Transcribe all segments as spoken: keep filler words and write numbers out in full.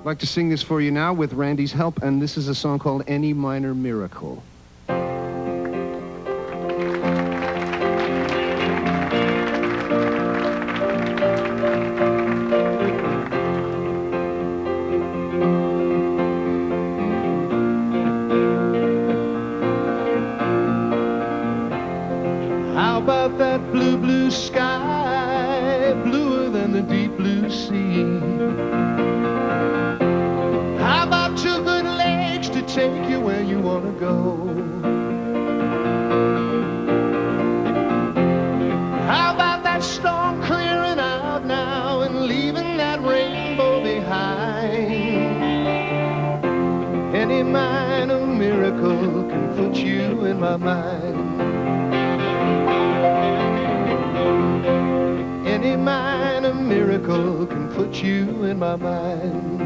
like to sing this for you now with Randy's help, and this is a song called Any Minor Miracle. How about that blue, blue sky, bluer than the deep blue sea? How about two good legs to take you where you want to go? How about that storm clearing out now and leaving that rainbow behind? Any minor miracle can put you in my mind. Any minor miracle can put you in my mind.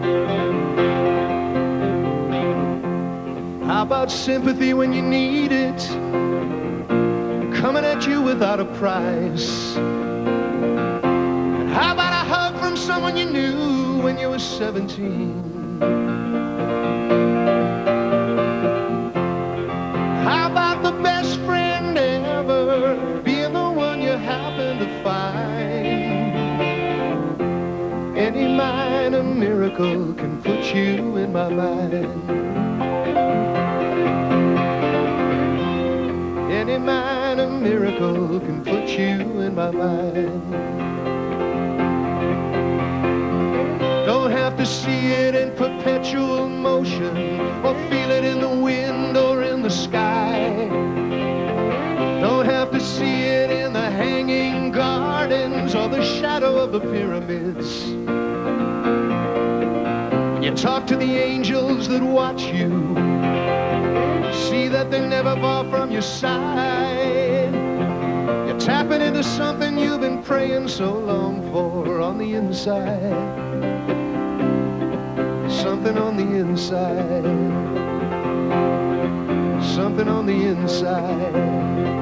How about sympathy when you need it, coming at you without a price? And how about a hug from someone you knew when you were seventeen? How about the best friend ever being the one you happen to find? Any minor miracle can put you in my mind. Any minor miracle can put you in my mind. Don't have to see it in perpetual motion or feel it in the wind or in the sky. Don't have to see it in the hanging gardens or the shadow of the pyramids. When you talk to the angels that watch you, see that they're never far from your side. You're tapping into something you've been praying so long for on the inside. Something on the inside. Something on the inside.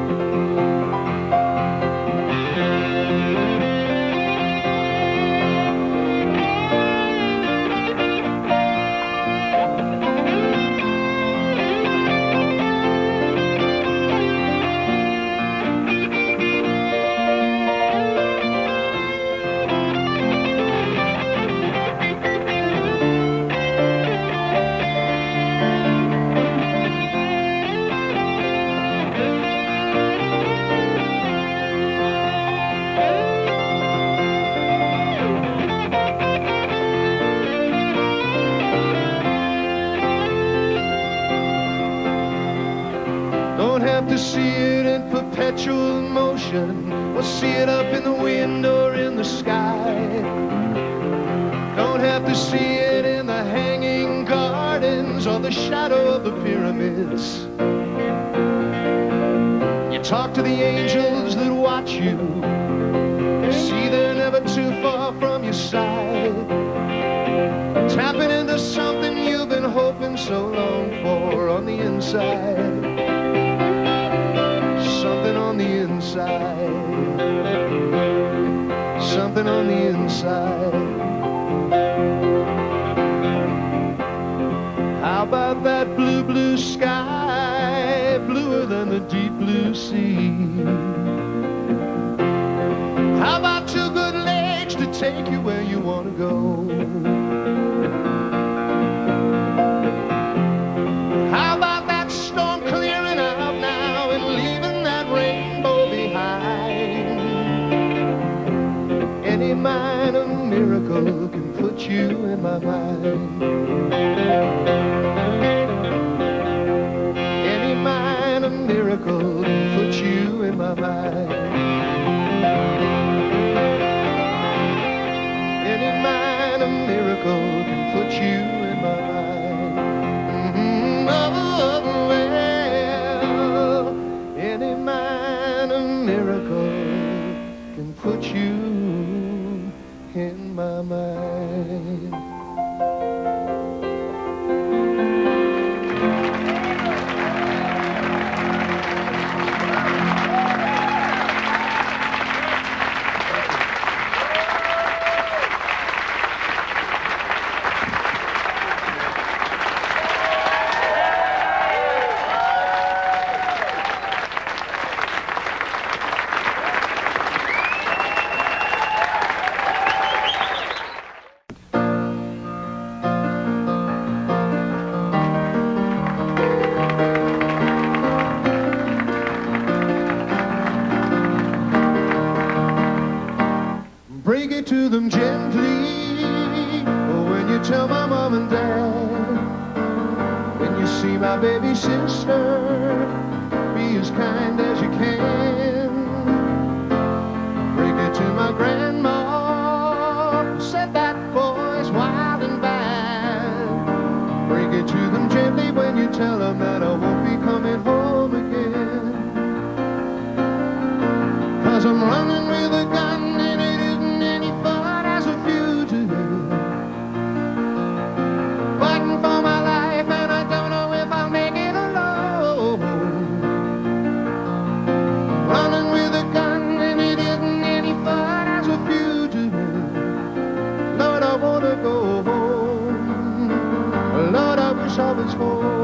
To see it in perpetual motion or see it up in the wind or in the sky. Don't have to see it in the hanging gardens or the shadow of the pyramids. You talk to the angels that watch you, see they're never too far from your side. Tapping into something you've been hoping so long for on the inside. Something on the inside. Something on the inside. How about that blue, blue sky, bluer than the deep blue sea? How about two good legs to take you where you want to go? How about that storm clearing out now and leaving that rainbow behind? Any minor miracle can put you in my mind. Any minor miracle can put you in my mind. Any minor miracle can put you in my mind. Mm-hmm. Oh, well, any minor miracle can put you in my mind. it to them gently. Oh, when you tell my mom and dad, when you see my baby sister, be as kind as you can. Bring it to my grandma, who said that boy's wild and bad. Bring it to them gently when you tell them that I won't be coming home again. 'Cause I'm running with a gun and it isn't any fun as a fugitive. Fighting for my life and I don't know if I'll make it alone. Running with a gun and it isn't any fun as a fugitive. Lord, I wanna go home. Lord, I wish I was home.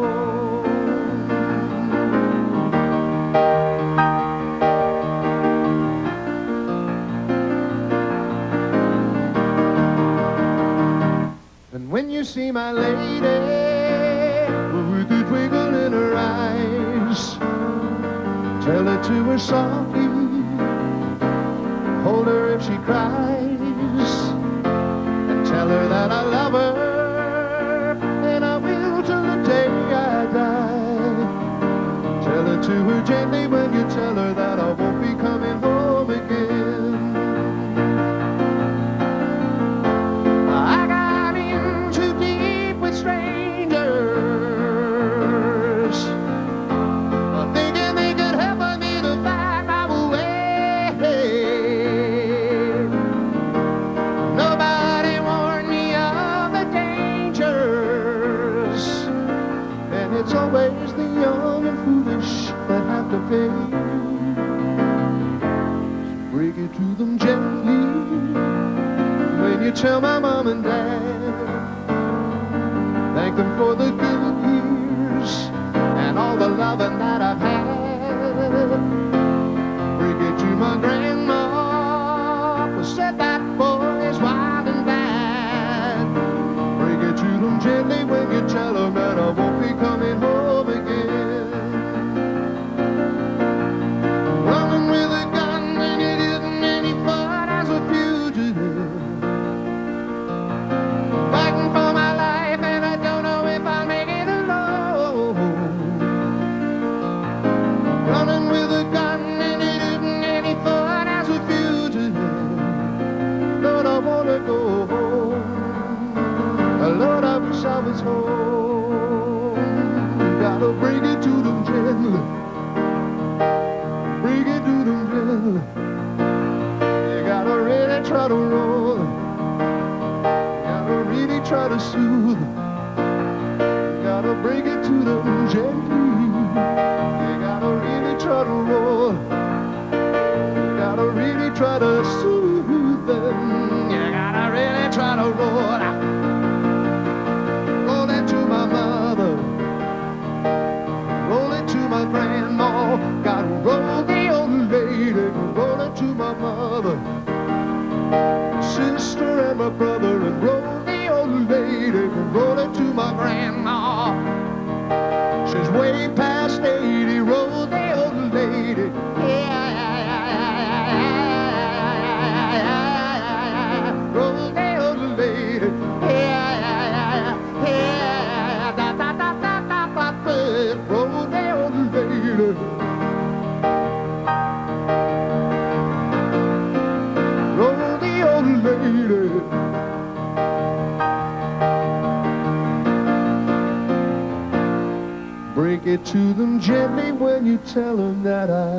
And when you see my lady with the twinkle in her eyes, tell it to her softly, hold her if she cries, and tell her that I love her, and I will till the day I die. Tell it to her gently when you tell her that I won't be coming home again. I got in too deep with strangers, thinking they could help me to find my way. Nobody warned me of the dangers, and it's always the young and foolish that have to pay. Bring it to them gently when you tell my mom and dad. Thank them for the good years and all the loving that I've had. Bring it to my grandma, who said that boy is wild and bad. Bring it to them gently when you tell them that I won't be coming home again. Running with a gun and it isn't any fun as a fugitive. Fighting for my life and I don't know if I'll make it alone. Running with a gun and it isn't any fun as a fugitive. Lord, I wanna go home. Lord, I wish I was home. You gotta bring it to them gently. Bring it to them gently. You gotta really try to roll. You gotta really try to soothe. You gotta bring it to them gently. You gotta really try to roll. You gotta really try to soothe them. You gotta really try to roll. Roll it to my mother. Roll it to my grandma. Gotta roll the old lady. Roll it to my mother, sister and my brother, and roll the old lady. Roll it to my grandma. She's way past eighty. Roll the old lady. Yeah. Roll the old lady. Yeah. Yeah. Da da da da da da. Roll the old lady. Roll the old lady. Bring it to them gently when you tell them that I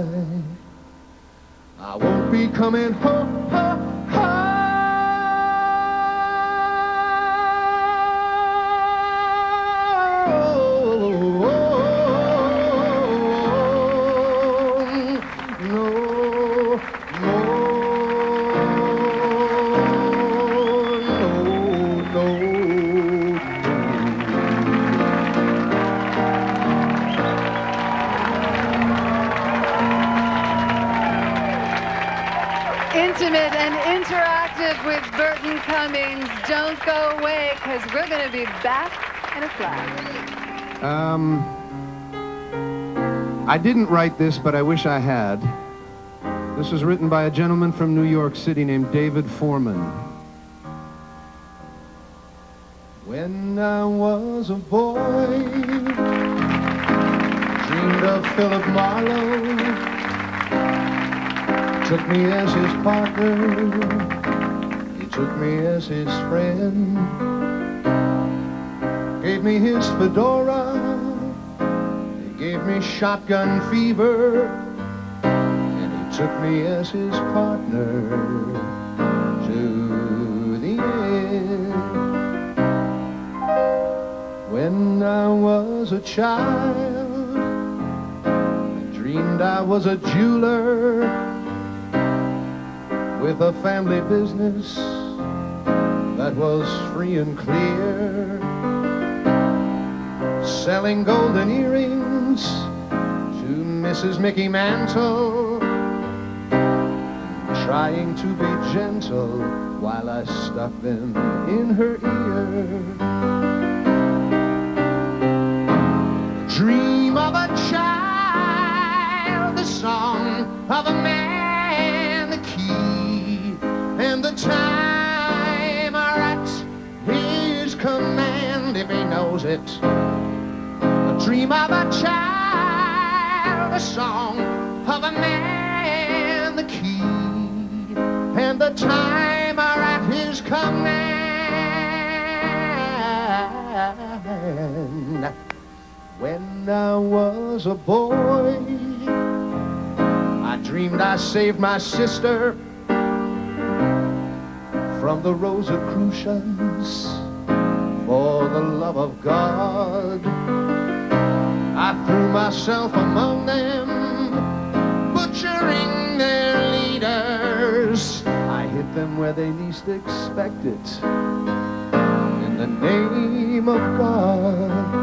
I won't be coming home. home, home. No, no, no, no. Intimate and interactive with Burton Cummings. Don't go away, because we're going to be back in a flash. Um, I didn't write this, but I wish I had. This was written by a gentleman from New York City named David Foreman. When I was a boy, dreamed of Philip Marlowe, took me as his partner, he took me as his friend, gave me his fedora, he gave me shotgun fever, and he took me as his partner to the end. When I was a child, I dreamed I was a jeweler with a family business that was free and clear, selling golden earrings to Missus Mickey Mantle, trying to be gentle while I stuck them in her ear. Dream of a child, the song of a man, the key and the time are at his command if he knows it. A dream of a child, the song of a man, the key and the time are at his command. When I was a boy, I dreamed I saved my sister from the Rosicrucians for the love of God. I threw myself among them, butchering their leaders. I hit them where they least expect it, in the name of God.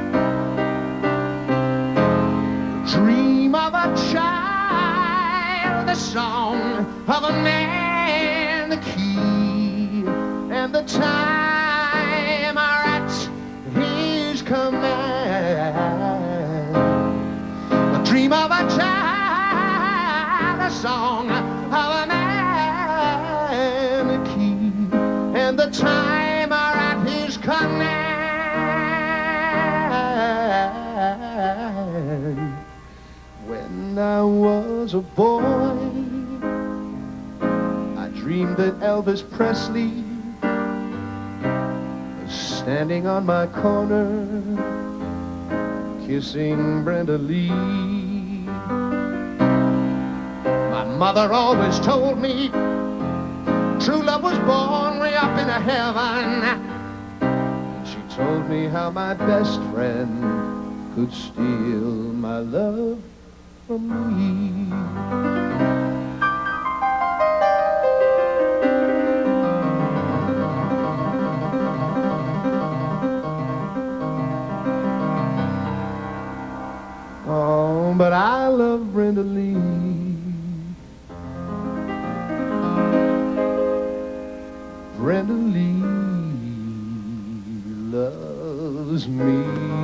Dream of a child, the song of a man, the key and the time are at his command. The dream of a child, the song of a man, the key and the time are at his command. When I was a boy, I dreamed that Elvis Presley was standing on my corner, kissing Brenda Lee. My mother always told me true love was born way up in heaven. And she told me how my best friend could steal my love from me. Oh, but I love Brenda Lee. Brenda Lee loves me.